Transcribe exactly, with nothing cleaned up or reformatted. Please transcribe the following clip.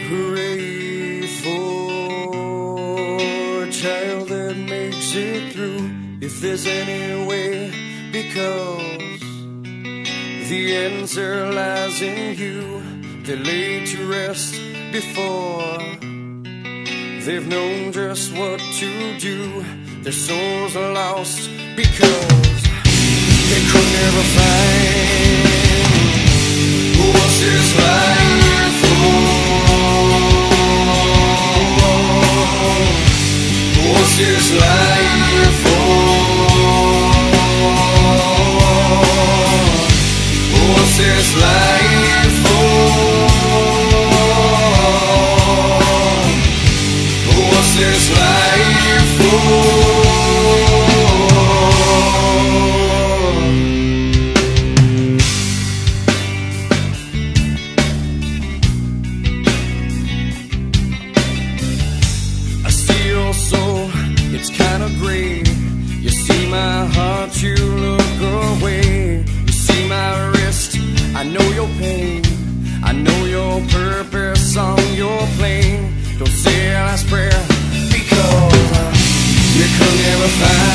Hooray for a child that makes it through, if there's any way, because the answer lies in you. They're laid to rest before they've known just what to do. Their souls are lost because they could never find what's this life for. What's this life for? What's this life for? What's this life for? I see your soul, it's kinda gray. You see my heart, you look away. You see my wrist, I know your pain. I know your purpose on your plane. Don't say a last prayer, because you could never find